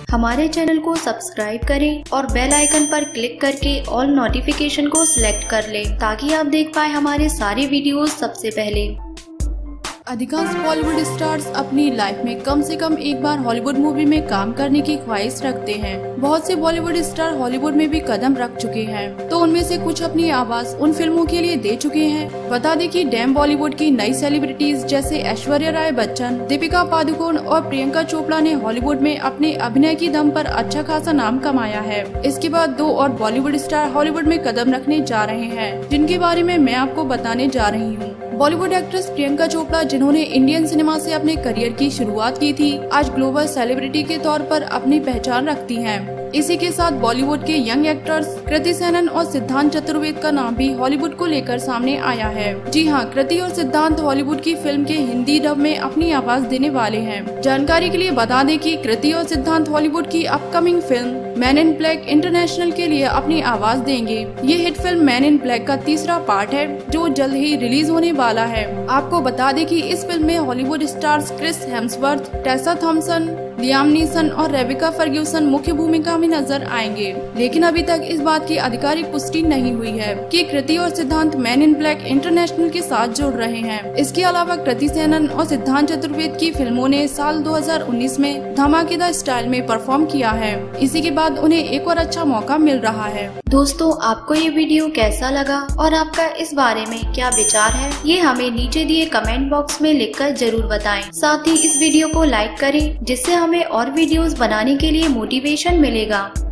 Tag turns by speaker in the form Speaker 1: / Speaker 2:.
Speaker 1: हमारे चैनल को सब्सक्राइब करें और बेल आइकन पर क्लिक करके ऑल नोटिफिकेशन को सिलेक्ट कर लें ताकि आप देख पाए हमारे सारे वीडियोस सबसे पहले।
Speaker 2: अधिकांश बॉलीवुड स्टार्स अपनी लाइफ में कम से कम एक बार हॉलीवुड मूवी में काम करने की ख्वाहिश रखते हैं। बहुत से बॉलीवुड स्टार हॉलीवुड में भी कदम रख चुके हैं, तो उनमें से कुछ अपनी आवाज उन फिल्मों के लिए दे चुके हैं। बता दें कि डैम बॉलीवुड की नई सेलिब्रिटीज जैसे ऐश्वर्या राय बच्चन, दीपिका पादुकोण और प्रियंका चोपड़ा ने हॉलीवुड में अपने अभिनय की दम पर अच्छा खासा नाम कमाया है। इसके बाद 2 और बॉलीवुड स्टार हॉलीवुड में कदम रखने जा रहे हैं, जिनके बारे में मैं आपको बताने जा रही हूँ। बॉलीवुड एक्ट्रेस प्रियंका चोपड़ा, जिन्होंने इंडियन सिनेमा से अपने करियर की शुरुआत की थी, आज ग्लोबल सेलिब्रिटी के तौर पर अपनी पहचान रखती हैं। इसी के साथ बॉलीवुड के यंग एक्टर्स कृति सेनन और सिद्धांत चतुर्वेदी का नाम भी हॉलीवुड को लेकर सामने आया है। जी हाँ, कृति और सिद्धांत हॉलीवुड की फिल्म के हिंदी डब में अपनी आवाज देने वाले हैं। जानकारी के लिए बता दें कि कृति और सिद्धांत हॉलीवुड की upcoming film man in black international के लिए अपनी आवाज देंगे। ये hit film man in black का तीसरा पार्ट है, जो जल्द ही रिलीज होने वाला है। आपको बता दें कि इस फिल्म में Hollywood stars Chris Hemsworth, Tessa Thompson, Liam Neeson और रेबिका फर्ग्यूसन मुख्य भूमिका में नजर आएंगे। लेकिन अभी तक इस बात की आधिकारिक पुष्टि नहीं हुई है कि कृति और सिद्धांत मैन इन ब्लैक इंटरनेशनल के साथ जुड़ रहे हैं। इसके अलावा कृति सेनन और सिद्धांत चतुर्वेदी की फिल्मों ने साल 2019 में धमाकेदार स्टाइल में परफॉर्म किया है। इसी के बाद उन्हें एक और अच्छा मौका मिल रहा है।
Speaker 1: दोस्तों, आपको ये वीडियो कैसा लगा और आपका इस बारे में क्या विचार है, ये हमें नीचे दिए कमेंट बॉक्स में लिखकर जरूर बताएं। साथ ही इस वीडियो को लाइक करें, जिससे हमें और वीडियोस बनाने के लिए मोटिवेशन मिलेगा।